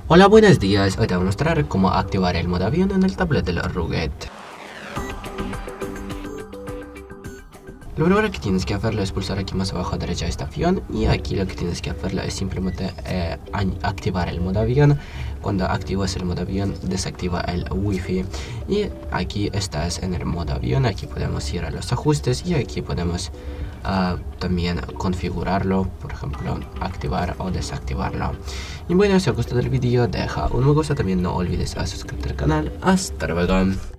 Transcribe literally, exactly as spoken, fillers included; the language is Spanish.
Hola, buenos días. Hoy te voy a mostrar cómo activar el modo avión en el tablet del Rugged. Lo primero que tienes que hacerlo es pulsar aquí más abajo a derecha este avión, y aquí lo que tienes que hacerlo es simplemente eh, activar el modo avión. Cuando activas el modo avión, desactiva el wifi y aquí estás en el modo avión. Aquí podemos ir a los ajustes y aquí podemos uh, también configurarlo, por ejemplo activar o desactivarlo. Y bueno, si os ha gustado el vídeo, deja un me gusta, también no olvides a suscribirte al canal. Hasta luego.